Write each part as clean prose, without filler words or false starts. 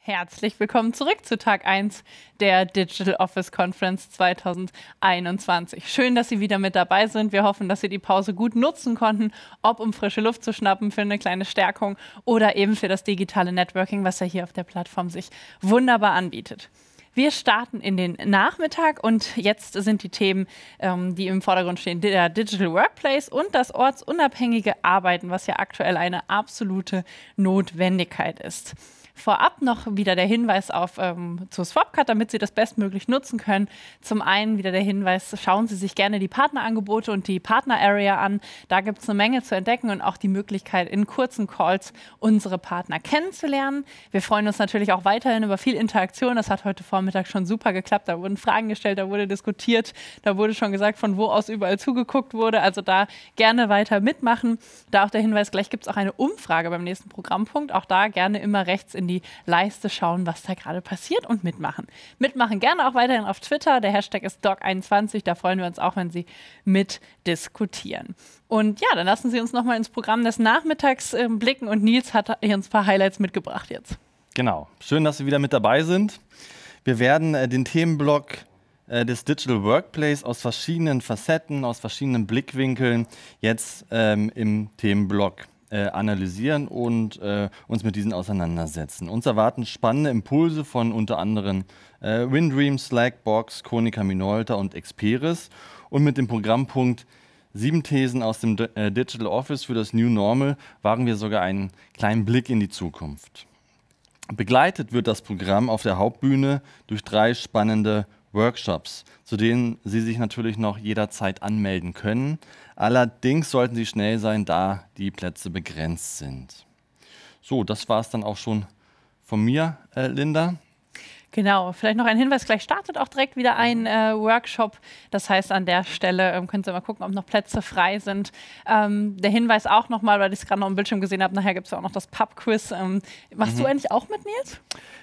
Herzlich willkommen zurück zu Tag 1 der Digital Office Conference 2021. Schön, dass Sie wieder mit dabei sind. Wir hoffen, dass Sie die Pause gut nutzen konnten, ob um frische Luft zu schnappen für eine kleine Stärkung oder eben für das digitale Networking, was ja hier auf der Plattform sich wunderbar anbietet. Wir starten in den Nachmittag und jetzt sind die Themen, die im Vordergrund stehen, der Digital Workplace und das ortsunabhängige Arbeiten, was ja aktuell eine absolute Notwendigkeit ist. Vorab noch wieder der Hinweis zu Swapcut, damit Sie das bestmöglich nutzen können. Zum einen wieder der Hinweis, schauen Sie sich gerne die Partnerangebote und die Partner-Area an. Da gibt es eine Menge zu entdecken und auch die Möglichkeit, in kurzen Calls unsere Partner kennenzulernen. Wir freuen uns natürlich auch weiterhin über viel Interaktion. Das hat heute Vormittag schon super geklappt. Da wurden Fragen gestellt, da wurde diskutiert, da wurde schon gesagt, von wo aus überall zugeguckt wurde. Also da gerne weiter mitmachen. Da auch der Hinweis, gleich gibt es auch eine Umfrage beim nächsten Programmpunkt. Auch da gerne immer rechts in die Leiste schauen, was da gerade passiert und mitmachen. Mitmachen gerne auch weiterhin auf Twitter. Der Hashtag ist Doc21. Da freuen wir uns auch, wenn Sie mitdiskutieren. Und ja, dann lassen Sie uns nochmal ins Programm des Nachmittags blicken. Und Nils hat hier uns ein paar Highlights mitgebracht jetzt. Genau. Schön, dass Sie wieder mit dabei sind. Wir werden den Themenblock des Digital Workplace aus verschiedenen Facetten, aus verschiedenen Blickwinkeln jetzt im Themenblock analysieren und uns mit diesen auseinandersetzen. Uns erwarten spannende Impulse von unter anderem Windream, Slackbox, Konica Minolta und Experis und mit dem Programmpunkt 7 Thesen aus dem Digital Office für das New Normal wagen wir sogar einen kleinen Blick in die Zukunft. Begleitet wird das Programm auf der Hauptbühne durch 3 spannende Workshops, zu denen Sie sich natürlich noch jederzeit anmelden können. Allerdings sollten Sie schnell sein, da die Plätze begrenzt sind. So, das war es dann auch schon von mir, Linda. Genau, vielleicht noch ein Hinweis, gleich startet auch direkt wieder ein Workshop. Das heißt, an der Stelle können Sie mal gucken, ob noch Plätze frei sind. Der Hinweis auch nochmal, weil ich es gerade noch im Bildschirm gesehen habe, nachher gibt es ja auch noch das Pub-Quiz. Machst du eigentlich auch mit, Nils?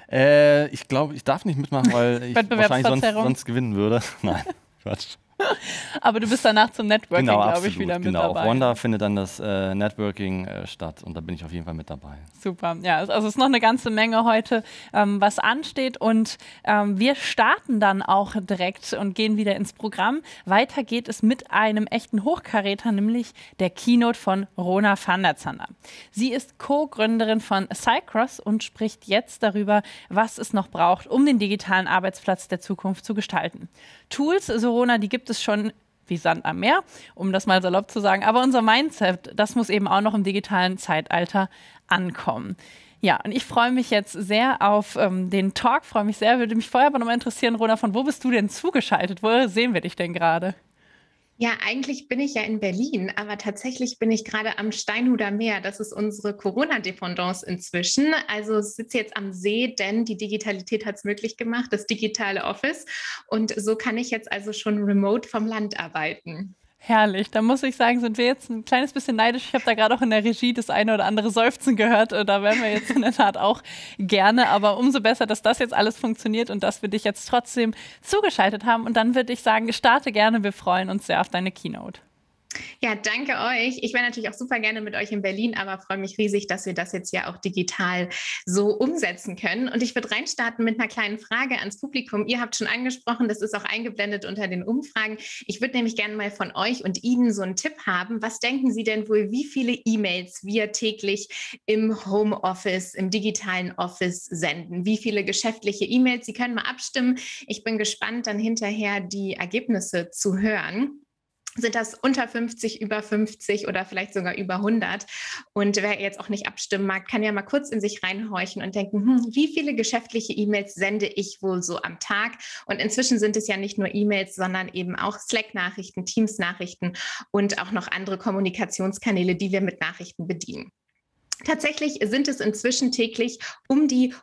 Ich glaube, ich darf nicht mitmachen, weil ich wahrscheinlich sonst gewinnen würde. Nein, Quatsch. Aber du bist danach zum Networking, genau, glaube ich, wieder mit dabei. Genau, auf Wanda findet dann das Networking statt und da bin ich auf jeden Fall mit dabei. Super, ja, also es ist noch eine ganze Menge heute, was ansteht und wir starten dann auch direkt und gehen wieder ins Programm. Weiter geht es mit einem echten Hochkaräter, nämlich der Keynote von Rona van der Zander. Sie ist Co-Gründerin von Cycross und spricht jetzt darüber, was es noch braucht, um den digitalen Arbeitsplatz der Zukunft zu gestalten. Tools, so Rona, die gibt es schon wie Sand am Meer, um das mal salopp zu sagen. Aber unser Mindset, das muss eben auch noch im digitalen Zeitalter ankommen. Ja, und ich freue mich jetzt sehr auf den Talk, freue mich sehr. Würde mich vorher aber nochmal interessieren, Rona, von wo bist du denn zugeschaltet? Wo sehen wir dich denn gerade? Ja, eigentlich bin ich ja in Berlin, aber tatsächlich bin ich gerade am Steinhuder Meer. Das ist unsere Corona-Dependance inzwischen. Also ich sitze jetzt am See, denn die Digitalität hat es möglich gemacht, das digitale Office. Und so kann ich jetzt also schon remote vom Land arbeiten. Herrlich, da muss ich sagen, sind wir jetzt ein kleines bisschen neidisch. Ich habe da gerade auch in der Regie das eine oder andere Seufzen gehört. Da wären wir jetzt in der Tat auch gerne. Aber umso besser, dass das jetzt alles funktioniert und dass wir dich jetzt trotzdem zugeschaltet haben. Und dann würde ich sagen, starte gerne. Wir freuen uns sehr auf deine Keynote. Ja, danke euch. Ich wäre natürlich auch super gerne mit euch in Berlin, aber freue mich riesig, dass wir das jetzt ja auch digital so umsetzen können. Und ich würde reinstarten mit einer kleinen Frage ans Publikum. Ihr habt schon angesprochen, das ist auch eingeblendet unter den Umfragen. Ich würde nämlich gerne mal von euch und Ihnen so einen Tipp haben. Was denken Sie denn wohl, wie viele E-Mails wir täglich im Homeoffice, im digitalen Office senden? Wie viele geschäftliche E-Mails? Sie können mal abstimmen. Ich bin gespannt, dann hinterher die Ergebnisse zu hören. Sind das unter 50, über 50 oder vielleicht sogar über 100? Und wer jetzt auch nicht abstimmen mag, kann ja mal kurz in sich reinhorchen und denken, wie viele geschäftliche E-Mails sende ich wohl so am Tag? Und inzwischen sind es ja nicht nur E-Mails, sondern eben auch Slack-Nachrichten, Teams-Nachrichten und auch noch andere Kommunikationskanäle, die wir mit Nachrichten bedienen. Tatsächlich sind es inzwischen täglich um die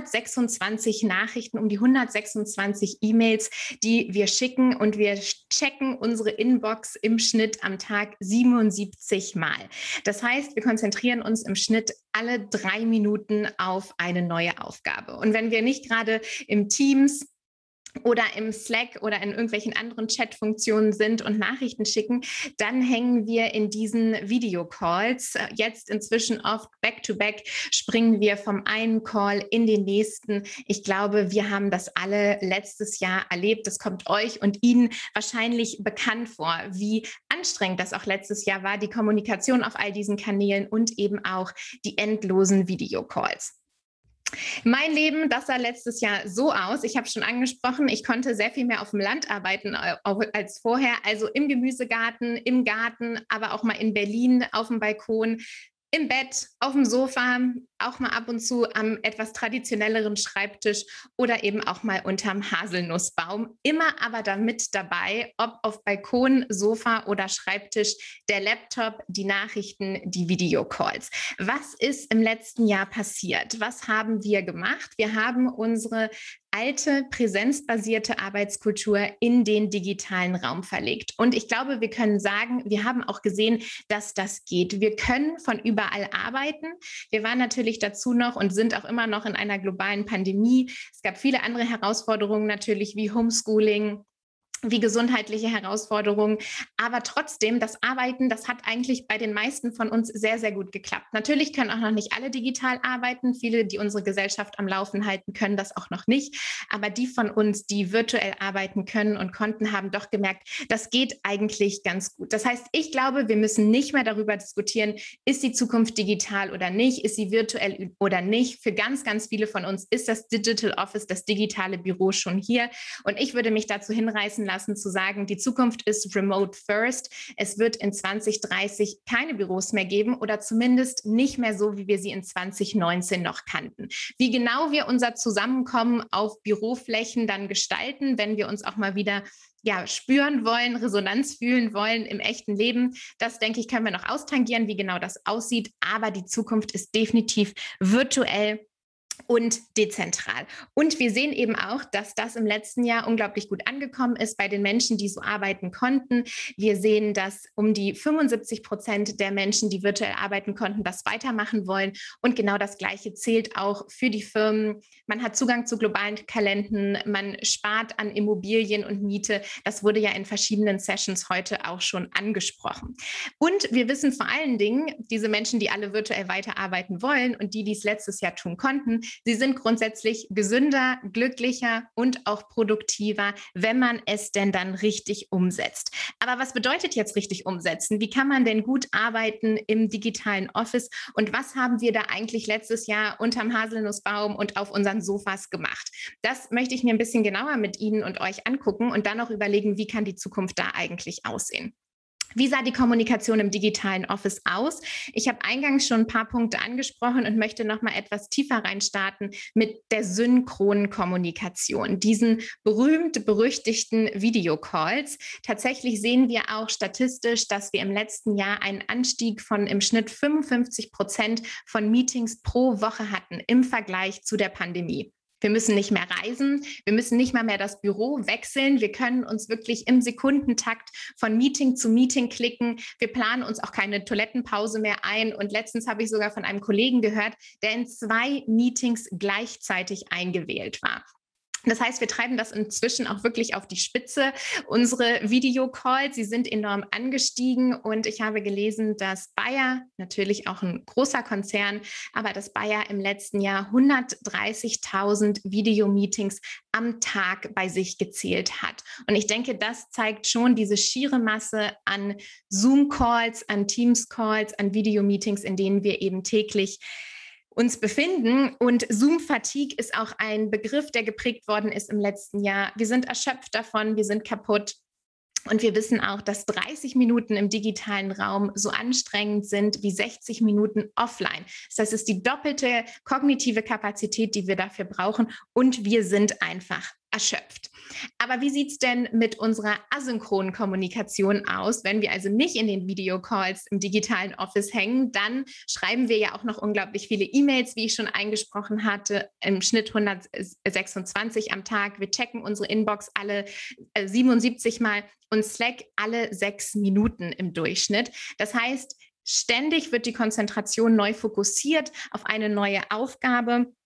126 Nachrichten, um die 126 E-Mails, die wir schicken und wir checken unsere Inbox im Schnitt am Tag 77 Mal. Das heißt, wir konzentrieren uns im Schnitt alle 3 Minuten auf eine neue Aufgabe. Und wenn wir nicht gerade im Teams oder im Slack oder in irgendwelchen anderen Chat-Funktionen sind und Nachrichten schicken, dann hängen wir in diesen Videocalls. Jetzt inzwischen oft back-to-back springen wir vom einen Call in den nächsten. Ich glaube, wir haben das alle letztes Jahr erlebt. Das kommt euch und Ihnen wahrscheinlich bekannt vor, wie anstrengend das auch letztes Jahr war, die Kommunikation auf all diesen Kanälen und eben auch die endlosen Videocalls. Mein Leben, das sah letztes Jahr so aus. Ich habe schon angesprochen, ich konnte sehr viel mehr auf dem Land arbeiten als vorher. Also im Gemüsegarten, im Garten, aber auch mal in Berlin auf dem Balkon, im Bett, auf dem Sofa, auch mal ab und zu am etwas traditionelleren Schreibtisch oder eben auch mal unterm Haselnussbaum. Immer aber damit dabei, ob auf Balkon, Sofa oder Schreibtisch, der Laptop, die Nachrichten, die Videocalls. Was ist im letzten Jahr passiert? Was haben wir gemacht? Wir haben unsere alte präsenzbasierte Arbeitskultur in den digitalen Raum verlegt. Und ich glaube, wir können sagen, wir haben auch gesehen, dass das geht. Wir können von überall arbeiten. Wir waren natürlich dazu noch und sind auch immer noch in einer globalen Pandemie. Es gab viele andere Herausforderungen natürlich wie Homeschooling, wie gesundheitliche Herausforderungen. Aber trotzdem, das Arbeiten, das hat eigentlich bei den meisten von uns sehr, sehr gut geklappt. Natürlich können auch noch nicht alle digital arbeiten. Viele, die unsere Gesellschaft am Laufen halten, können das auch noch nicht. Aber die von uns, die virtuell arbeiten können und konnten, haben doch gemerkt, das geht eigentlich ganz gut. Das heißt, ich glaube, wir müssen nicht mehr darüber diskutieren, ist die Zukunft digital oder nicht, ist sie virtuell oder nicht. Für ganz, ganz viele von uns ist das Digital Office, das digitale Büro schon hier. Und ich würde mich dazu hinreißen lassen, zu sagen, die Zukunft ist remote first. Es wird in 2030 keine Büros mehr geben oder zumindest nicht mehr so, wie wir sie in 2019 noch kannten. Wie genau wir unser Zusammenkommen auf Büroflächen dann gestalten, wenn wir uns auch mal wieder spüren wollen, Resonanz fühlen wollen im echten Leben. Das, denke ich, können wir noch austangieren, wie genau das aussieht. Aber die Zukunft ist definitiv virtuell und dezentral. Und wir sehen eben auch, dass das im letzten Jahr unglaublich gut angekommen ist bei den Menschen, die so arbeiten konnten. Wir sehen, dass um die 75% der Menschen, die virtuell arbeiten konnten, das weitermachen wollen. Und genau das Gleiche zählt auch für die Firmen. Man hat Zugang zu globalen Kalendern, man spart an Immobilien und Miete. Das wurde ja in verschiedenen Sessions heute auch schon angesprochen. Und wir wissen vor allen Dingen, diese Menschen, die alle virtuell weiterarbeiten wollen und die es letztes Jahr tun konnten, sie sind grundsätzlich gesünder, glücklicher und auch produktiver, wenn man es denn dann richtig umsetzt. Aber was bedeutet jetzt richtig umsetzen? Wie kann man denn gut arbeiten im digitalen Office? Und was haben wir da eigentlich letztes Jahr unterm Haselnussbaum und auf unseren Sofas gemacht? Das möchte ich mir ein bisschen genauer mit Ihnen und euch angucken und dann auch überlegen, wie kann die Zukunft da eigentlich aussehen? Wie sah die Kommunikation im digitalen Office aus? Ich habe eingangs schon ein paar Punkte angesprochen und möchte noch mal etwas tiefer reinstarten mit der synchronen Kommunikation, diesen berühmt-berüchtigten Videocalls. Tatsächlich sehen wir auch statistisch, dass wir im letzten Jahr einen Anstieg von im Schnitt 55% von Meetings pro Woche hatten im Vergleich zu der Pandemie. Wir müssen nicht mehr reisen, wir müssen nicht mal mehr das Büro wechseln. Wir können uns wirklich im Sekundentakt von Meeting zu Meeting klicken. Wir planen uns auch keine Toilettenpause mehr ein. Und letztens habe ich sogar von einem Kollegen gehört, der in 2 Meetings gleichzeitig eingewählt war. Das heißt, wir treiben das inzwischen auch wirklich auf die Spitze. Unsere Videocalls, sie sind enorm angestiegen und ich habe gelesen, dass Bayer, natürlich auch ein großer Konzern, aber dass Bayer im letzten Jahr 130.000 Videomeetings am Tag bei sich gezählt hat. Und ich denke, das zeigt schon diese schiere Masse an Zoom-Calls, an Teams-Calls, an Videomeetings, in denen wir eben täglich uns befinden. Und Zoom-Fatigue ist auch ein Begriff, der geprägt worden ist im letzten Jahr. Wir sind erschöpft davon, wir sind kaputt. Und wir wissen auch, dass 30 Minuten im digitalen Raum so anstrengend sind wie 60 Minuten offline. Das heißt, es ist die doppelte kognitive Kapazität, die wir dafür brauchen. Und wir sind einfach erschöpft. Aber wie sieht es denn mit unserer asynchronen Kommunikation aus? Wenn wir also nicht in den Videocalls im digitalen Office hängen, dann schreiben wir ja auch noch unglaublich viele E-Mails, wie ich schon eingesprochen hatte, im Schnitt 126 am Tag. Wir checken unsere Inbox alle 77 Mal und Slack alle 6 Minuten im Durchschnitt. Das heißt, ständig wird die Konzentration neu fokussiert auf eine neue Aufgabe.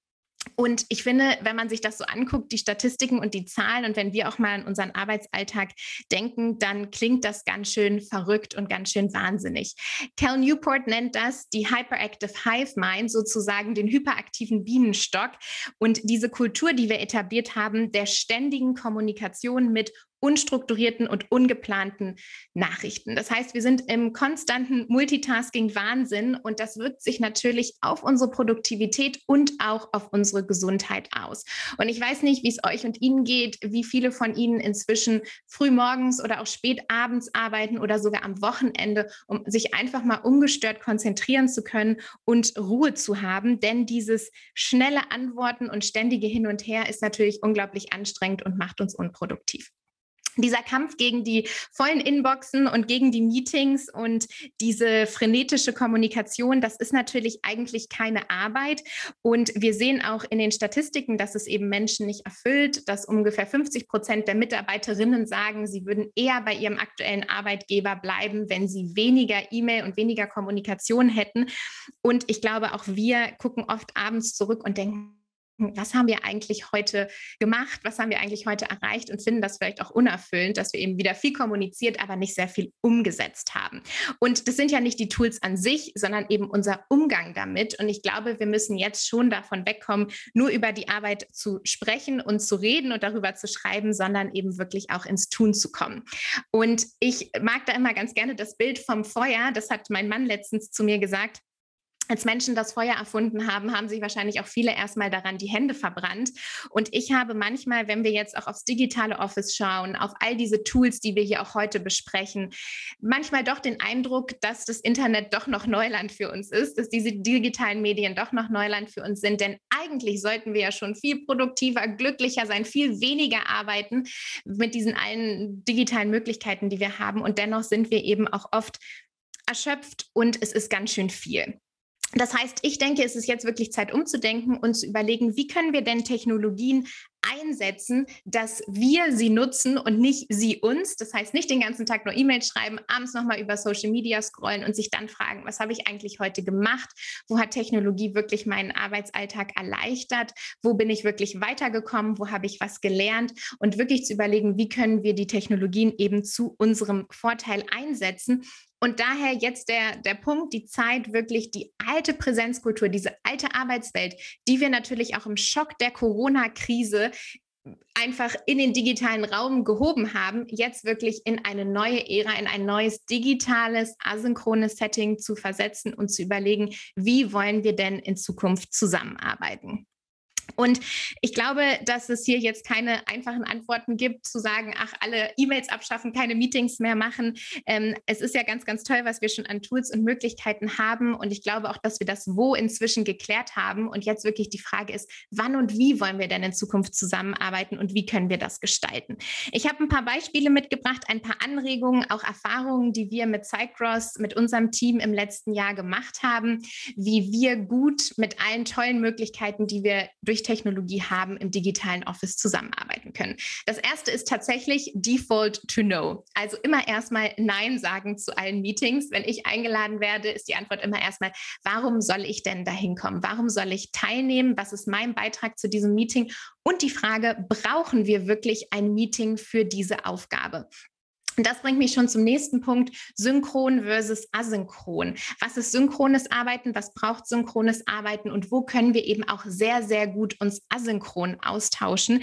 Und ich finde, wenn man sich das so anguckt, die Statistiken und die Zahlen, und wenn wir auch mal an unseren Arbeitsalltag denken, dann klingt das ganz schön verrückt und ganz schön wahnsinnig. Cal Newport nennt das die Hyperactive Hive Mind, sozusagen den hyperaktiven Bienenstock. Und diese Kultur, die wir etabliert haben, der ständigen Kommunikation mit unstrukturierten und ungeplanten Nachrichten. Das heißt, wir sind im konstanten Multitasking-Wahnsinn, und das wirkt sich natürlich auf unsere Produktivität und auch auf unsere Gesundheit aus. Und ich weiß nicht, wie es euch und Ihnen geht, wie viele von Ihnen inzwischen frühmorgens oder auch spät abends arbeiten oder sogar am Wochenende, um sich einfach mal ungestört konzentrieren zu können und Ruhe zu haben. Denn dieses schnelle Antworten und ständige Hin und Her ist natürlich unglaublich anstrengend und macht uns unproduktiv. Dieser Kampf gegen die vollen Inboxen und gegen die Meetings und diese frenetische Kommunikation, das ist natürlich eigentlich keine Arbeit. Und wir sehen auch in den Statistiken, dass es eben Menschen nicht erfüllt, dass ungefähr 50% der Mitarbeiterinnen sagen, sie würden eher bei ihrem aktuellen Arbeitgeber bleiben, wenn sie weniger E-Mail und weniger Kommunikation hätten. Und ich glaube, auch wir gucken oft abends zurück und denken, was haben wir eigentlich heute gemacht, was haben wir eigentlich heute erreicht, und finden das vielleicht auch unerfüllend, dass wir eben wieder viel kommuniziert, aber nicht sehr viel umgesetzt haben. Und das sind ja nicht die Tools an sich, sondern eben unser Umgang damit. Und ich glaube, wir müssen jetzt schon davon wegkommen, nur über die Arbeit zu sprechen und zu reden und darüber zu schreiben, sondern eben wirklich auch ins Tun zu kommen. Und ich mag da immer ganz gerne das Bild vom Feuer. Das hat mein Mann letztens zu mir gesagt. Als Menschen das Feuer erfunden haben, haben sich wahrscheinlich auch viele erstmal daran die Hände verbrannt. Und ich habe manchmal, wenn wir jetzt auch aufs digitale Office schauen, auf all diese Tools, die wir hier auch heute besprechen, manchmal doch den Eindruck, dass das Internet doch noch Neuland für uns ist, dass diese digitalen Medien doch noch Neuland für uns sind. Denn eigentlich sollten wir ja schon viel produktiver, glücklicher sein, viel weniger arbeiten mit diesen allen digitalen Möglichkeiten, die wir haben. Und dennoch sind wir eben auch oft erschöpft, und es ist ganz schön viel. Das heißt, ich denke, es ist jetzt wirklich Zeit umzudenken und zu überlegen, wie können wir denn Technologien einsetzen, dass wir sie nutzen und nicht sie uns. Das heißt, nicht den ganzen Tag nur E-Mails schreiben, abends nochmal über Social Media scrollen und sich dann fragen, was habe ich eigentlich heute gemacht? Wo hat Technologie wirklich meinen Arbeitsalltag erleichtert? Wo bin ich wirklich weitergekommen? Wo habe ich was gelernt? Und wirklich zu überlegen, wie können wir die Technologien eben zu unserem Vorteil einsetzen. Und daher jetzt der Punkt, die Zeit, wirklich die alte Präsenzkultur, diese alte Arbeitswelt, die wir natürlich auch im Schock der Corona-Krise einfach in den digitalen Raum gehoben haben, jetzt wirklich in eine neue Ära, in ein neues digitales, asynchrones Setting zu versetzen und zu überlegen, wie wollen wir denn in Zukunft zusammenarbeiten. Und ich glaube, dass es hier jetzt keine einfachen Antworten gibt, zu sagen, ach, alle E-Mails abschaffen, keine Meetings mehr machen. Es ist ja ganz, ganz toll, was wir schon an Tools und Möglichkeiten haben. Und ich glaube auch, dass wir das Wo inzwischen geklärt haben. Und jetzt wirklich die Frage ist, wann und wie wollen wir denn in Zukunft zusammenarbeiten und wie können wir das gestalten? Ich habe ein paar Beispiele mitgebracht, ein paar Anregungen, auch Erfahrungen, die wir mit Cycross, mit unserem Team im letzten Jahr gemacht haben, wie wir gut mit allen tollen Möglichkeiten, die wir durch Technologie haben, im digitalen Office zusammenarbeiten können. Das erste ist tatsächlich Default to No. Also immer erstmal Nein sagen zu allen Meetings. Wenn ich eingeladen werde, ist die Antwort immer erstmal, warum soll ich denn da hinkommen? Warum soll ich teilnehmen? Was ist mein Beitrag zu diesem Meeting? Und die Frage, brauchen wir wirklich ein Meeting für diese Aufgabe? Und das bringt mich schon zum nächsten Punkt, synchron versus asynchron. Was ist synchrones Arbeiten? Was braucht synchrones Arbeiten? Und wo können wir eben auch sehr, sehr gut uns asynchron austauschen?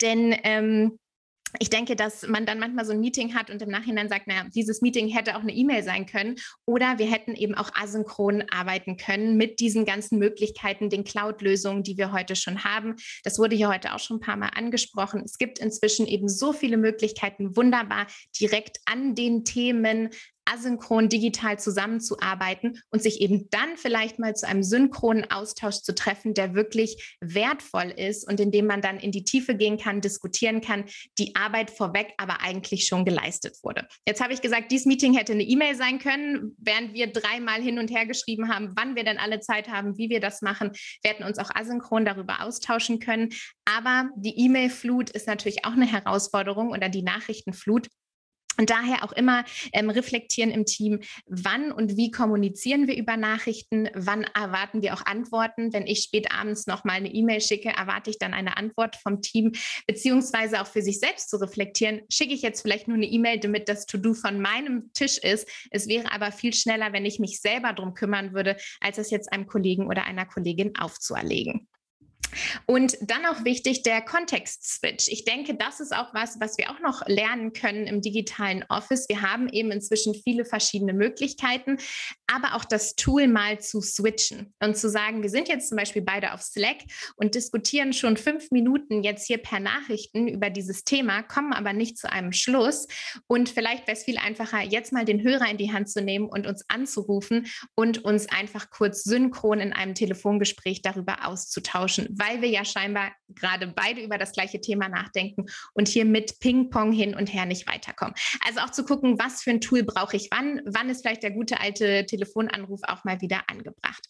Denn ich denke, dass man dann manchmal so ein Meeting hat und im Nachhinein sagt, naja, dieses Meeting hätte auch eine E-Mail sein können, oder wir hätten eben auch asynchron arbeiten können mit diesen ganzen Möglichkeiten, den Cloud-Lösungen, die wir heute schon haben. Das wurde hier heute auch schon ein paar Mal angesprochen. Es gibt inzwischen eben so viele Möglichkeiten, wunderbar direkt an den Themen asynchron digital zusammenzuarbeiten und sich eben dann vielleicht mal zu einem synchronen Austausch zu treffen, der wirklich wertvoll ist und in dem man dann in die Tiefe gehen kann, diskutieren kann, die Arbeit vorweg aber eigentlich schon geleistet wurde. Jetzt habe ich gesagt, dieses Meeting hätte eine E-Mail sein können, während wir 3-mal hin und her geschrieben haben, wann wir denn alle Zeit haben, wie wir das machen. Wir hätten uns auch asynchron darüber austauschen können. Aber die E-Mail-Flut ist natürlich auch eine Herausforderung, oder die Nachrichtenflut. Und daher auch immer reflektieren im Team, wann und wie kommunizieren wir über Nachrichten, wann erwarten wir auch Antworten. Wenn ich spät abends nochmal eine E-Mail schicke, erwarte ich dann eine Antwort vom Team, beziehungsweise auch für sich selbst zu reflektieren, schicke ich jetzt vielleicht nur eine E-Mail, damit das To-Do von meinem Tisch ist. Es wäre aber viel schneller, wenn ich mich selber darum kümmern würde, als es jetzt einem Kollegen oder einer Kollegin aufzuerlegen. Und dann auch wichtig, der Kontext-Switch. Ich denke, das ist auch was wir auch noch lernen können im digitalen Office. Wir haben eben inzwischen viele verschiedene Möglichkeiten, aber auch das Tool mal zu switchen und zu sagen, wir sind jetzt zum Beispiel beide auf Slack und diskutieren schon 5 Minuten jetzt hier per Nachrichten über dieses Thema, kommen aber nicht zu einem Schluss. Und vielleicht wäre es viel einfacher, jetzt mal den Hörer in die Hand zu nehmen und uns anzurufen und uns einfach kurz synchron in einem Telefongespräch darüber auszutauschen, weil wir ja scheinbar gerade beide über das gleiche Thema nachdenken und hier mit Ping-Pong hin und her nicht weiterkommen. Also auch zu gucken, was für ein Tool brauche ich wann ist vielleicht der gute alte Telefonanruf auch mal wieder angebracht.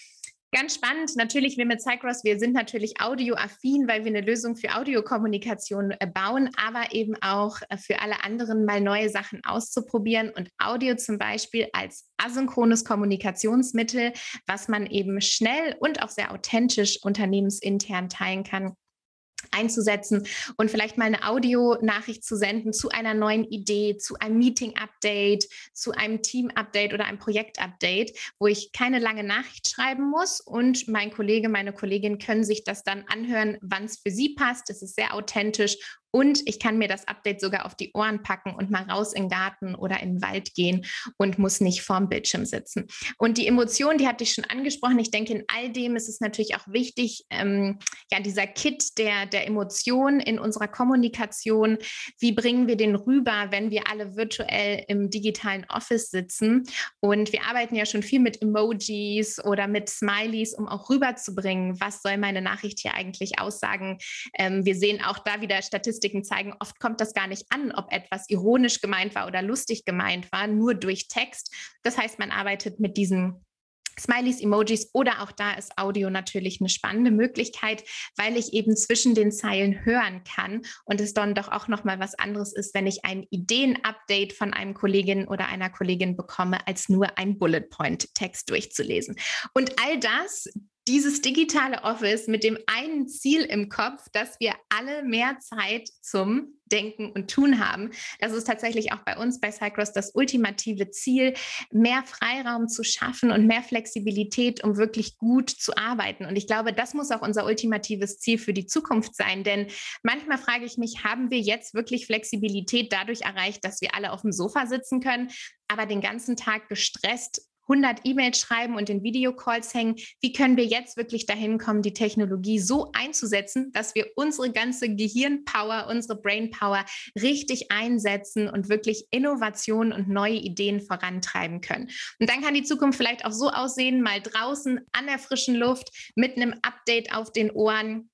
Ganz spannend, natürlich wir mit Cycross, wir sind natürlich audioaffin, weil wir eine Lösung für Audiokommunikation bauen, aber eben auch für alle anderen mal neue Sachen auszuprobieren und Audio zum Beispiel als asynchrones Kommunikationsmittel, was man eben schnell und auch sehr authentisch unternehmensintern teilen kann, einzusetzen und vielleicht mal eine Audionachricht zu senden zu einer neuen Idee, zu einem Meeting-Update, zu einem Team-Update oder einem Projekt-Update, wo ich keine lange Nachricht schreiben muss und mein Kollege, meine Kollegin können sich das dann anhören, wann es für sie passt. Es ist sehr authentisch und ich kann mir das Update sogar auf die Ohren packen und mal raus in den Garten oder in den Wald gehen und muss nicht vorm Bildschirm sitzen. Und die Emotion, die hatte ich schon angesprochen. Ich denke, in all dem ist es natürlich auch wichtig, dieser Kit der Emotionen in unserer Kommunikation. Wie bringen wir den rüber, wenn wir alle virtuell im digitalen Office sitzen? Und wir arbeiten ja schon viel mit Emojis oder mit Smileys, um auch rüberzubringen, was soll meine Nachricht hier eigentlich aussagen. Wir sehen auch da wieder Statistiken zeigen, oft kommt das gar nicht an, ob etwas ironisch gemeint war oder lustig gemeint war, nur durch Text. Das heißt, man arbeitet mit diesen Smileys, Emojis oder auch da ist Audio natürlich eine spannende Möglichkeit, weil ich eben zwischen den Zeilen hören kann und es dann doch auch nochmal was anderes ist, wenn ich ein Ideen-Update von einem Kollegin oder einer Kollegin bekomme, als nur ein Bullet-Point-Text durchzulesen. Und all das, dieses digitale Office mit dem einen Ziel im Kopf, dass wir alle mehr Zeit zum Denken und Tun haben. Das ist tatsächlich auch bei uns bei Cycross das ultimative Ziel, mehr Freiraum zu schaffen und mehr Flexibilität, um wirklich gut zu arbeiten. Und ich glaube, das muss auch unser ultimatives Ziel für die Zukunft sein. Denn manchmal frage ich mich, haben wir jetzt wirklich Flexibilität dadurch erreicht, dass wir alle auf dem Sofa sitzen können, aber den ganzen Tag gestresst 100 E-Mails schreiben und in Videocalls hängen. Wie können wir jetzt wirklich dahin kommen, die Technologie so einzusetzen, dass wir unsere ganze Gehirnpower, unsere Brainpower richtig einsetzen und wirklich Innovationen und neue Ideen vorantreiben können? Und dann kann die Zukunft vielleicht auch so aussehen, mal draußen an der frischen Luft mit einem Update auf den Ohren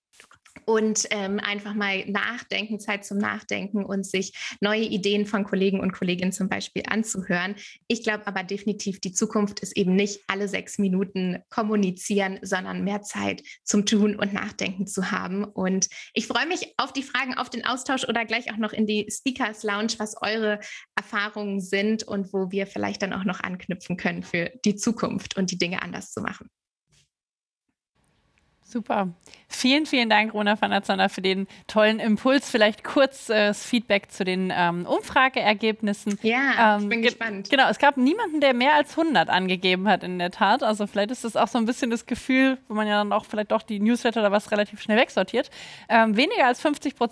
und einfach mal nachdenken, Zeit zum Nachdenken und sich neue Ideen von Kollegen und Kolleginnen zum Beispiel anzuhören. Ich glaube aber definitiv, die Zukunft ist eben nicht alle 6 Minuten kommunizieren, sondern mehr Zeit zum Tun und Nachdenken zu haben. Und ich freue mich auf die Fragen, auf den Austausch oder gleich auch noch in die Speakers Lounge, was eure Erfahrungen sind und wo wir vielleicht dann auch noch anknüpfen können für die Zukunft und die Dinge anders zu machen. Super. Vielen, vielen Dank, Rona van der Zonner, für den tollen Impuls. Vielleicht kurz das Feedback zu den Umfrageergebnissen. Ja, ich bin gespannt. Genau, es gab niemanden, der mehr als 100 angegeben hat in der Tat. Also vielleicht ist das auch so ein bisschen das Gefühl, wo man ja dann auch vielleicht doch die Newsletter oder was relativ schnell wegsortiert. Weniger als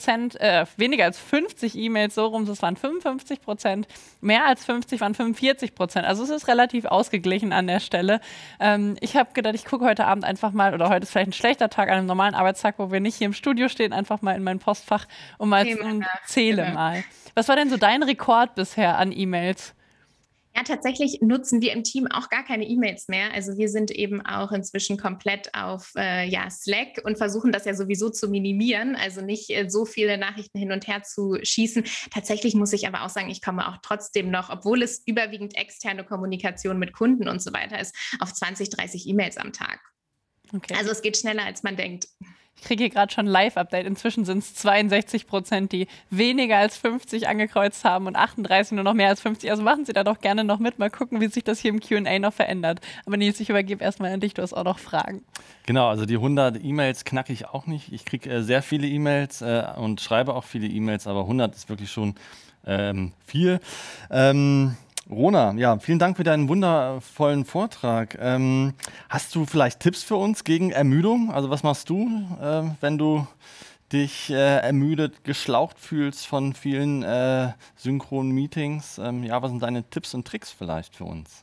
50 E-Mails, so rum, das waren 55%. Mehr als 50 waren 45%. Also es ist relativ ausgeglichen an der Stelle. Ich habe gedacht, ich gucke heute Abend einfach mal, oder heute ist vielleicht ein schlechter Tag an einem normalen Arbeitstag, wo wir nicht hier im Studio stehen, einfach mal in mein Postfach und mal zähle mal. Was war denn so dein Rekord bisher an E-Mails? Ja, tatsächlich nutzen wir im Team auch gar keine E-Mails mehr. Also wir sind eben auch inzwischen komplett auf Slack und versuchen das ja sowieso zu minimieren, also nicht so viele Nachrichten hin und her zu schießen. Tatsächlich muss ich aber auch sagen, ich komme auch trotzdem noch, obwohl es überwiegend externe Kommunikation mit Kunden und so weiter ist, auf 20, 30 E-Mails am Tag. Okay. Also es geht schneller, als man denkt. Ich kriege hier gerade schon ein Live-Update. Inzwischen sind es 62%, die weniger als 50 angekreuzt haben und 38 nur noch mehr als 50. Also machen Sie da doch gerne noch mit. Mal gucken, wie sich das hier im Q&A noch verändert. Aber Nils, ich übergebe erstmal an dich. Du hast auch noch Fragen. Genau, also die 100 E-Mails knacke ich auch nicht. Ich kriege sehr viele E-Mails und schreibe auch viele E-Mails, aber 100 ist wirklich schon viel. Rona, ja, vielen Dank für deinen wundervollen Vortrag. Hast du vielleicht Tipps für uns gegen Ermüdung? Also was machst du, wenn du dich ermüdet, geschlaucht fühlst von vielen synchronen Meetings? Ja, was sind deine Tipps und Tricks vielleicht für uns?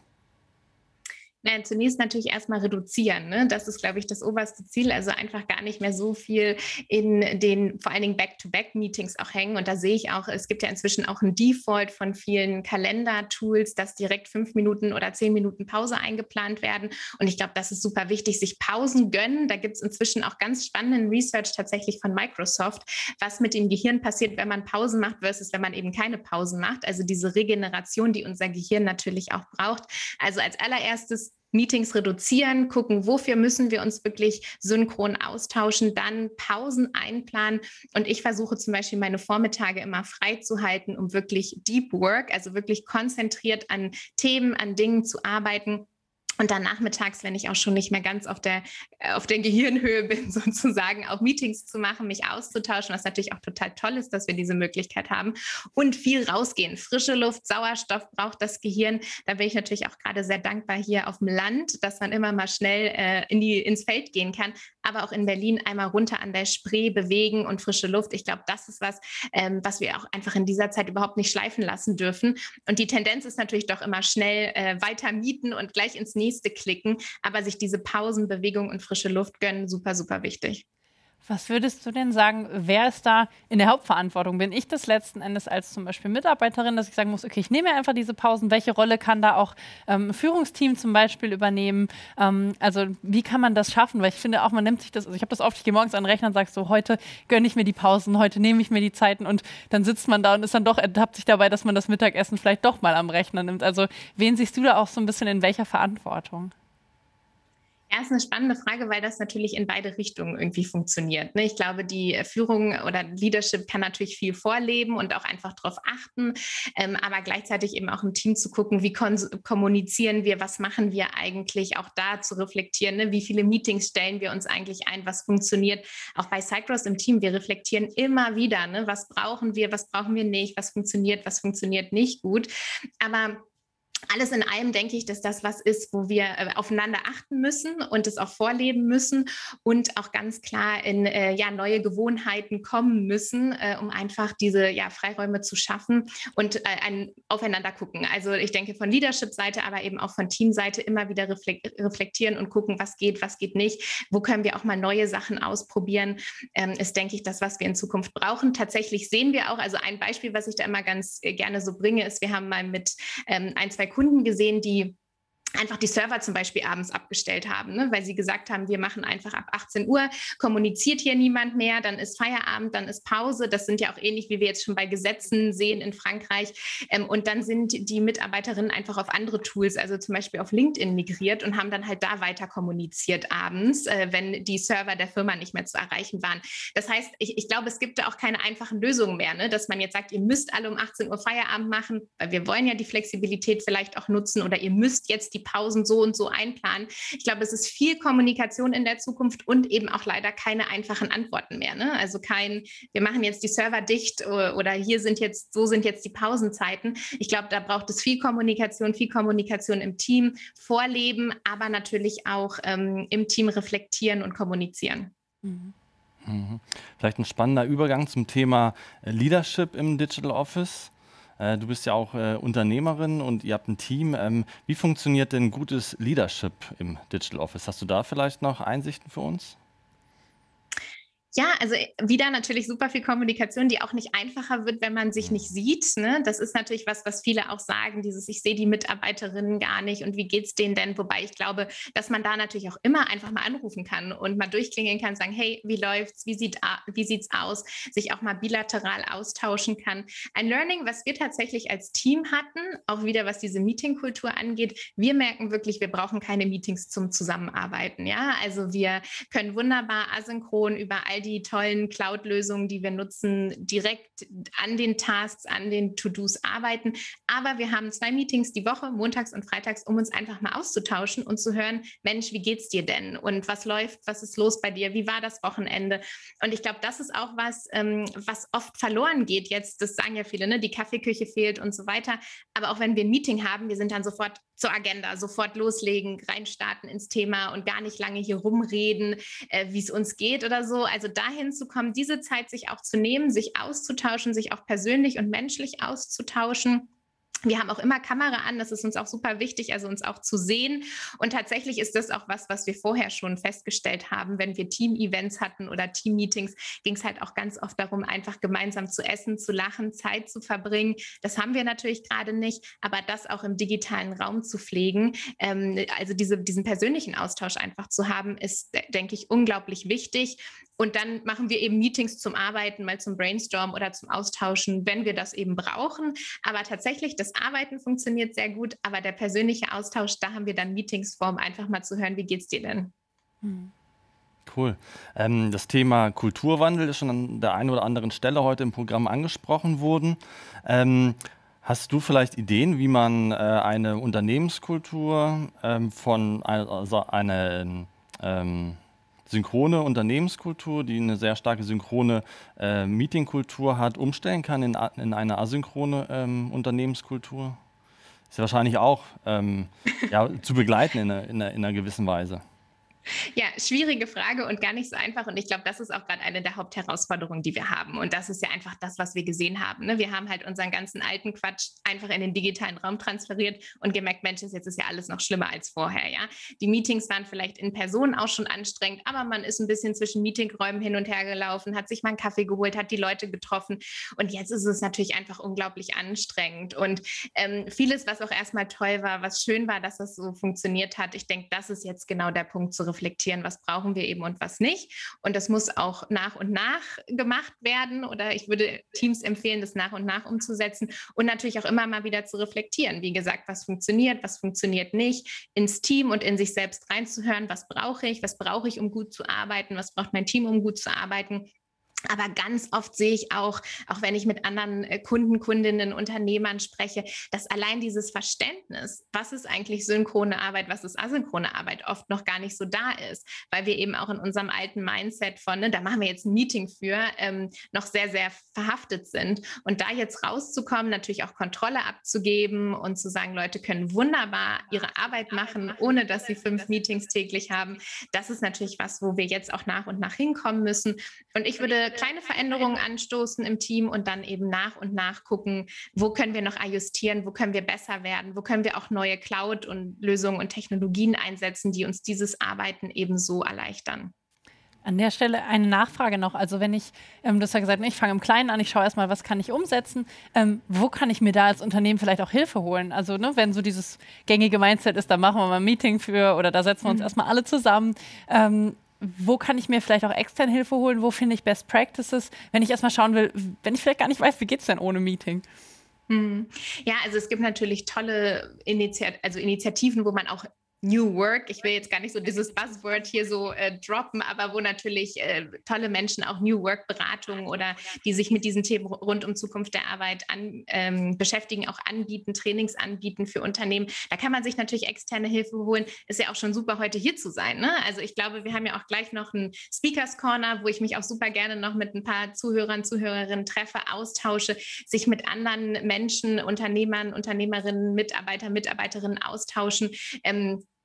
Ja, zunächst natürlich erstmal reduzieren. Ne? Das ist, glaube ich, das oberste Ziel. Also einfach gar nicht mehr so viel in den vor allen Dingen Back-to-Back-Meetings auch hängen. Und da sehe ich auch, es gibt ja inzwischen auch ein Default von vielen Kalender-Tools, dass direkt 5 Minuten oder 10 Minuten Pause eingeplant werden. Und ich glaube, das ist super wichtig, sich Pausen gönnen. Da gibt es inzwischen auch ganz spannenden Research tatsächlich von Microsoft, was mit dem Gehirn passiert, wenn man Pausen macht versus wenn man eben keine Pausen macht. Also diese Regeneration, die unser Gehirn natürlich auch braucht. Also als allererstes Meetings reduzieren, gucken, wofür müssen wir uns wirklich synchron austauschen, dann Pausen einplanen. Und ich versuche zum Beispiel meine Vormittage immer frei zu halten, um wirklich Deep Work, also wirklich konzentriert an Themen, an Dingen zu arbeiten. Und dann nachmittags, wenn ich auch schon nicht mehr ganz auf der Gehirnhöhe bin, sozusagen auch Meetings zu machen, mich auszutauschen, was natürlich auch total toll ist, dass wir diese Möglichkeit haben. Und viel rausgehen. Frische Luft, Sauerstoff braucht das Gehirn. Da bin ich natürlich auch gerade sehr dankbar hier auf dem Land, dass man immer mal schnell ins Feld gehen kann. Aber auch in Berlin einmal runter an der Spree bewegen und frische Luft. Ich glaube, das ist was, was wir auch einfach in dieser Zeit überhaupt nicht schleifen lassen dürfen. Und die Tendenz ist natürlich doch immer schnell weiter mieten und gleich ins nächste klicken, aber sich diese Pausen, Bewegung und frische Luft gönnen, super, super wichtig. Was würdest du denn sagen, wer ist da in der Hauptverantwortung? Bin ich das letzten Endes als zum Beispiel Mitarbeiterin, dass ich sagen muss, okay, ich nehme mir einfach diese Pausen. Welche Rolle kann da auch Führungsteam zum Beispiel übernehmen? Also wie kann man das schaffen? Weil ich finde auch, man nimmt sich das, also ich habe das oft, ich gehe morgens an den Rechner und sage so, heute gönne ich mir die Pausen, heute nehme ich mir die Zeiten und dann sitzt man da und ist dann doch, ertappt sich dabei, dass man das Mittagessen vielleicht doch mal am Rechner nimmt. Also wen siehst du da auch so ein bisschen in welcher Verantwortung? Ja, ist eine spannende Frage, weil das natürlich in beide Richtungen irgendwie funktioniert. Ne? Ich glaube, die Führung oder Leadership kann natürlich viel vorleben und auch einfach darauf achten, aber gleichzeitig eben auch im Team zu gucken, wie kommunizieren wir, was machen wir eigentlich, auch da zu reflektieren, ne? Wie viele Meetings stellen wir uns eigentlich ein, was funktioniert. Auch bei Cycross im Team, wir reflektieren immer wieder, ne? Was brauchen wir nicht, was funktioniert nicht gut. Aber alles in allem denke ich, dass das was ist, wo wir aufeinander achten müssen und es auch vorleben müssen und auch ganz klar in neue Gewohnheiten kommen müssen, um einfach diese Freiräume zu schaffen und ein Aufeinander gucken. Also ich denke von Leadership-Seite, aber eben auch von Teamseite immer wieder reflektieren und gucken, was geht nicht, wo können wir auch mal neue Sachen ausprobieren, ist, denke ich, das, was wir in Zukunft brauchen. Tatsächlich sehen wir auch, also ein Beispiel, was ich da immer ganz gerne so bringe, ist, wir haben mal mit 1, 2 Kunden gesehen, die einfach die Server zum Beispiel abends abgestellt haben, ne? Weil sie gesagt haben, wir machen einfach ab 18 Uhr, kommuniziert hier niemand mehr, dann ist Feierabend, dann ist Pause. Das sind ja auch ähnlich, wie wir jetzt schon bei Gesetzen sehen in Frankreich. Und dann sind die Mitarbeiterinnen einfach auf andere Tools, also zum Beispiel auf LinkedIn migriert und haben dann halt da weiter kommuniziert abends, wenn die Server der Firma nicht mehr zu erreichen waren. Das heißt, ich glaube, es gibt da auch keine einfachen Lösungen mehr, ne? Dass man jetzt sagt, ihr müsst alle um 18 Uhr Feierabend machen, weil wir wollen ja die Flexibilität vielleicht auch nutzen oder ihr müsst jetzt die Pausen so und so einplanen. Ich glaube, es ist viel Kommunikation in der Zukunft und eben auch leider keine einfachen Antworten mehr. Ne? Also wir machen jetzt die Server dicht oder so sind jetzt die Pausenzeiten. Ich glaube, da braucht es viel Kommunikation im Team, vorleben, aber natürlich auch im Team reflektieren und kommunizieren. Mhm. Vielleicht ein spannender Übergang zum Thema Leadership im Digital Office. Du bist ja auch Unternehmerin und ihr habt ein Team. Wie funktioniert denn gutes Leadership im Digital Office? Hast du da vielleicht noch Einsichten für uns? Ja, also wieder natürlich super viel Kommunikation, die auch nicht einfacher wird, wenn man sich nicht sieht. Ne? Das ist natürlich was viele auch sagen, dieses, ich sehe die Mitarbeiterinnen gar nicht und wie geht's denen denn? Wobei ich glaube, dass man da natürlich auch immer einfach mal anrufen kann und mal durchklingeln kann, sagen, hey, wie läuft's? Wie sieht's aus? Sich auch mal bilateral austauschen kann. Ein Learning, was wir tatsächlich als Team hatten, auch wieder was diese Meetingkultur angeht, wir merken wirklich, wir brauchen keine Meetings zum Zusammenarbeiten. Ja, also wir können wunderbar asynchron über all die tollen Cloud-Lösungen, die wir nutzen, direkt an den Tasks, an den To-Dos arbeiten. Aber wir haben 2 Meetings die Woche, montags und freitags, um uns einfach mal auszutauschen und zu hören, Mensch, wie geht's dir denn? Und was läuft? Was ist los bei dir? Wie war das Wochenende? Und ich glaube, das ist auch was oft verloren geht jetzt. Das sagen ja viele, ne? Die Kaffeeküche fehlt und so weiter. Aber auch wenn wir ein Meeting haben, wir sind dann sofort zur Agenda, sofort loslegen, reinstarten ins Thema und gar nicht lange hier rumreden, wie es uns geht oder so. Also dahin zu kommen, diese Zeit sich auch zu nehmen, sich auszutauschen, sich auch persönlich und menschlich auszutauschen. Wir haben auch immer Kamera an, das ist uns auch super wichtig, also uns auch zu sehen. Und tatsächlich ist das auch was wir vorher schon festgestellt haben. Wenn wir Team-Events hatten oder Team-Meetings, ging es halt auch ganz oft darum, einfach gemeinsam zu essen, zu lachen, Zeit zu verbringen. Das haben wir natürlich gerade nicht, aber das auch im digitalen Raum zu pflegen, also diesen persönlichen Austausch einfach zu haben, ist, denke ich, unglaublich wichtig. Und dann machen wir eben Meetings zum Arbeiten, mal zum Brainstorm oder zum Austauschen, wenn wir das eben brauchen. Aber tatsächlich, das Arbeiten funktioniert sehr gut, aber der persönliche Austausch, da haben wir dann Meetingsform, einfach mal zu hören, wie geht's dir denn? Cool. Das Thema Kulturwandel ist schon an der einen oder anderen Stelle heute im Programm angesprochen worden. Hast du vielleicht Ideen, wie man eine Unternehmenskultur also eine synchrone Unternehmenskultur, die eine sehr starke synchrone Meetingkultur hat, umstellen kann in eine asynchrone Unternehmenskultur? Ist ja wahrscheinlich auch ja, zu begleiten in einer gewissen Weise. Ja, schwierige Frage und gar nicht so einfach. Und ich glaube, das ist auch gerade eine der Hauptherausforderungen, die wir haben. Und das ist ja einfach das, was wir gesehen haben. Ne? Wir haben halt unseren ganzen alten Quatsch einfach in den digitalen Raum transferiert und gemerkt, Mensch, jetzt ist ja alles noch schlimmer als vorher. Ja? Die Meetings waren vielleicht in Person auch schon anstrengend, aber man ist ein bisschen zwischen Meetingräumen hin und her gelaufen, hat sich mal einen Kaffee geholt, hat die Leute getroffen. Und jetzt ist es natürlich einfach unglaublich anstrengend. Und vieles, was auch erstmal toll war, was schön war, dass das so funktioniert hat, ich denke, das ist jetzt genau der Punkt zu reflektieren, was brauchen wir eben und was nicht. Und das muss auch nach und nach gemacht werden oder ich würde Teams empfehlen, das nach und nach umzusetzen und natürlich auch immer mal wieder zu reflektieren. Wie gesagt, was funktioniert nicht, ins Team und in sich selbst reinzuhören, was brauche ich, um gut zu arbeiten, was braucht mein Team, um gut zu arbeiten. Aber ganz oft sehe ich auch wenn ich mit anderen Kunden, Kundinnen, Unternehmern spreche, dass allein dieses Verständnis, was ist eigentlich synchrone Arbeit, was ist asynchrone Arbeit, oft noch gar nicht so da ist, weil wir eben auch in unserem alten Mindset von, ne, da machen wir jetzt ein Meeting für, noch sehr, sehr verhaftet sind. Und da jetzt rauszukommen, natürlich auch Kontrolle abzugeben und zu sagen, Leute können wunderbar ihre Arbeit machen, ohne dass sie 5 Meetings täglich haben, das ist natürlich was, wo wir jetzt auch nach und nach hinkommen müssen. Und ich würde kleine Veränderungen anstoßen im Team und dann eben nach und nach gucken, wo können wir noch ajustieren, wo können wir besser werden, wo können wir auch neue Cloud- und Lösungen und Technologien einsetzen, die uns dieses Arbeiten eben so erleichtern. An der Stelle eine Nachfrage noch. Also wenn ich, du hast ja gesagt, ich fange im Kleinen an, ich schaue erstmal, was kann ich umsetzen. Wo kann ich mir da als Unternehmen vielleicht auch Hilfe holen? Also ne, wenn so dieses gängige Mindset ist, da machen wir mal ein Meeting für oder da setzen wir uns erstmal alle zusammen. Wo kann ich mir vielleicht auch externe Hilfe holen? Wo finde ich Best Practices? Wenn ich erstmal schauen will, wenn ich vielleicht gar nicht weiß, wie geht es denn ohne Meeting? Ja, also es gibt natürlich tolle Initiativen, wo man auch New Work, ich will jetzt gar nicht so dieses Buzzword hier so droppen, aber wo natürlich tolle Menschen auch New Work Beratungen oder die sich mit diesen Themen rund um Zukunft der Arbeit beschäftigen, auch anbieten, Trainings anbieten für Unternehmen. Da kann man sich natürlich externe Hilfe holen. Ist ja auch schon super, heute hier zu sein. Ne? Also ich glaube, wir haben ja auch gleich noch einen Speakers Corner, wo ich mich auch super gerne noch mit ein paar Zuhörern, Zuhörerinnen treffe, austausche, sich mit anderen Menschen, Unternehmern, Unternehmerinnen, Mitarbeiterinnen austauschen.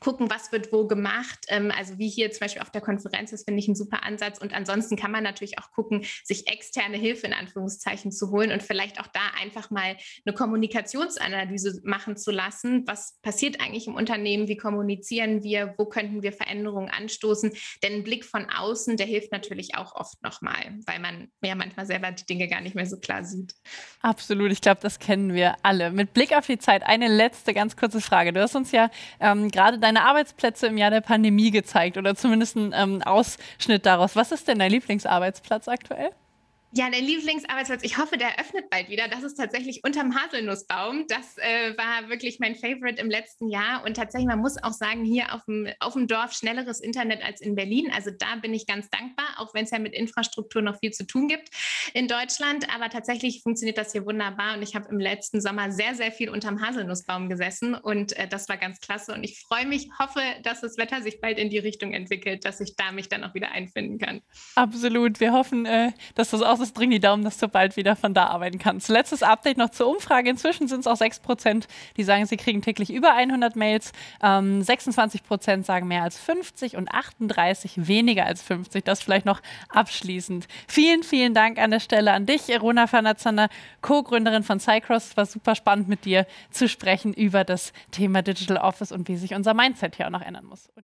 gucken, was wird wo gemacht. Also wie hier zum Beispiel auf der Konferenz, das finde ich ein super Ansatz. Und ansonsten kann man natürlich auch gucken, sich externe Hilfe in Anführungszeichen zu holen und vielleicht auch da einfach mal eine Kommunikationsanalyse machen zu lassen. Was passiert eigentlich im Unternehmen? Wie kommunizieren wir? Wo könnten wir Veränderungen anstoßen? Denn ein Blick von außen, der hilft natürlich auch oft nochmal, weil man ja manchmal selber die Dinge gar nicht mehr so klar sieht. Absolut, ich glaube, das kennen wir alle. Mit Blick auf die Zeit, eine letzte ganz kurze Frage. Du hast uns ja gerade deine Arbeitsplätze im Jahr der Pandemie gezeigt oder zumindest einen Ausschnitt daraus. Was ist denn dein Lieblingsarbeitsplatz aktuell? Ja, der Lieblingsarbeitsplatz, ich hoffe, der öffnet bald wieder. Das ist tatsächlich unterm Haselnussbaum. Das war wirklich mein Favorite im letzten Jahr. Und tatsächlich, man muss auch sagen, hier auf dem Dorf schnelleres Internet als in Berlin. Also da bin ich ganz dankbar, auch wenn es ja mit Infrastruktur noch viel zu tun gibt in Deutschland. Aber tatsächlich funktioniert das hier wunderbar. Und ich habe im letzten Sommer sehr, sehr viel unterm Haselnussbaum gesessen. Und das war ganz klasse. Und ich freue mich, hoffe, dass das Wetter sich bald in die Richtung entwickelt, dass ich da mich dann auch wieder einfinden kann. Absolut. Wir hoffen, dass das auch drücken die Daumen, dass du bald wieder von da arbeiten kannst. Letztes Update noch zur Umfrage. Inzwischen sind es auch 6%, die sagen, sie kriegen täglich über 100 Mails. 26% sagen mehr als 50 und 38 weniger als 50. Das vielleicht noch abschließend. Vielen, vielen Dank an der Stelle an dich, Rona Fanazzander, Co-Gründerin von Cycross. Es war super spannend, mit dir zu sprechen über das Thema Digital Office und wie sich unser Mindset hier auch noch ändern muss.